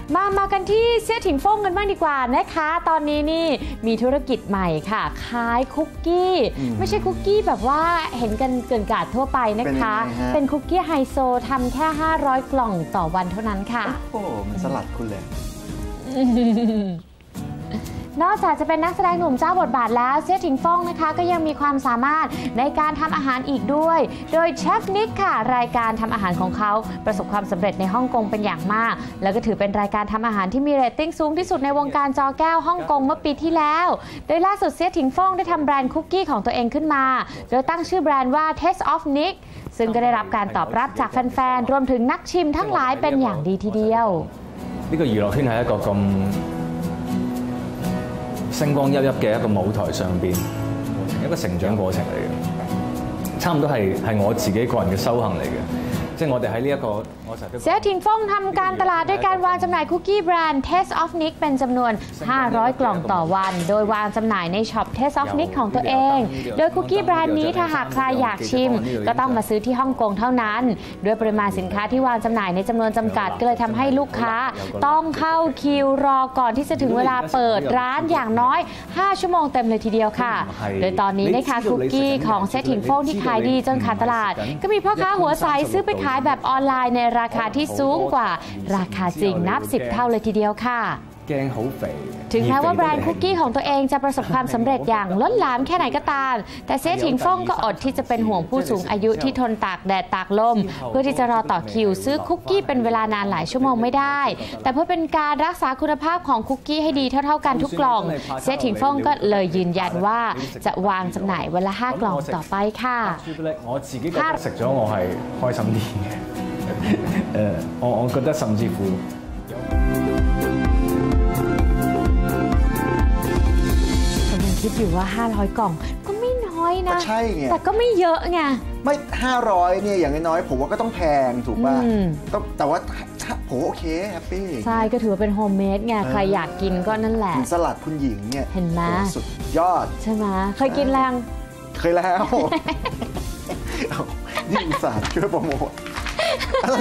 มากันที่เซี่ยถิงฟ่งกันบ้างดีกว่านะคะตอนนี้นี่มีธุรกิจใหม่ค่ะขายคุกกี้ไม่ใช่คุกกี้แบบว่าเห็นกันเกินกาดทั่วไปนะคะเป็นคุกกี้ไฮโซทำแค่500 กล่องต่อวันเท่านั้นค่ะโอ้โหมันสลัดคุณเลยนอกจากจะเป็นนักแสดงหนุ่มเจ้าบทบาทแล้วเซี่ยถิงฟ่งนะคะก็ยังมีความสามารถในการทำอาหารอีกด้วยโดยเชฟนิกค่ะรายการทำอาหารของเขาประสบความสำเร็จในฮ่องกงเป็นอย่างมากแล้วก็ถือเป็นรายการทำอาหารที่มีเรตติ้งสูงที่สุดในวงการจอแก้วฮ่องกงเมื่อปีที่แล้วโดยล่าสุดเซี่ยถิงฟ่งได้ทำแบรนด์คุกกี้ของตัวเองขึ้นมาโดยตั้งชื่อแบรนด์ว่า Taste of Nick ซึ่งก็ได้รับการตอบรับจากแฟนๆรวมถึงนักชิมทั้งหลายเป็นอย่างดีทีเดียว呢個娛樂圈係一個咁星光熠熠嘅一個舞台上邊，一個成長過程嚟嘅，差唔多係我自己個人嘅修行嚟嘅，即係我哋喺呢一個เซี่ยถิงฟ่งทำการตลาดด้วยการวางจำหน่ายคุกกี้แบรนด์ Taste of Nick เป็นจำนวน500 กล่องต่อวันโดยวางจำหน่ายในช็อป Taste of Nick ของตัวเองโดยคุกกี้แบรนด์นี้ถ้าหากใครอยากชิมก็ต้องมาซื้อที่ฮ่องกงเท่านั้นด้วยปริมาณสินค้าที่วางจำหน่ายในจำนวนจำกัดก็เลยทำให้ลูกค้าต้องเข้าคิวรอก่อนที่จะถึงเวลาเปิดร้านอย่างน้อย5 ชั่วโมงเต็มเลยทีเดียวค่ะโดยตอนนี้นะคะคุกกี้ของเซี่ยถิงฟ่งที่ขายดีจนขาดตลาดก็มีพ่อค้าหัวใสซื้อไปขายแบบออนไลน์ในราคาที่สูงกว่าราคาจริงนับ10 เท่าเลยทีเดียวค่ะถึงแม้ว่าแบรนด์คุกกี้ของตัวเองจะประสบความสำเร็จอย่างล้นหลามแค่ไหนก็ตามแต่เซี่ยถิงฟ่งก็อดที่จะเป็นห่วงผู้สูงอายุที่ทนตากแดดตากลมเพื่อที่จะรอต่อคิวซื้อคุกกี้เป็นเวลานานหลายชั่วโมงไม่ได้แต่เพื่อเป็นการรักษาคุณภาพของคุกกี้ให้ดีเท่าๆกันทุกกล่องเซี่ยถิงฟ่งก็เลยยืนยันว่าจะวางจำหน่ายวันละ5 กล่องต่อไปค่ะ食咗我係開心啲嘅我覺得甚至乎คิดอยู่ว่า500 กล่องก็ไม่น้อยนะใช่ไงแต่ก็ไม่เยอะไงไม่500เนี่ยอย่างน้อยผมว่าก็ต้องแพงถูกป่ะแต่ว่าผมโอเคแฮปปี้ใช่ก็ถือว่าเป็นโฮมเมดไงใครอยากกินก็นั่นแหละสลัดคุณหญิงเนี่ยเห็นไหมสุดยอดใช่ไหมเคยกินแรงเคยแล้วนี่อุตส่าห์ช่วยโปรโมท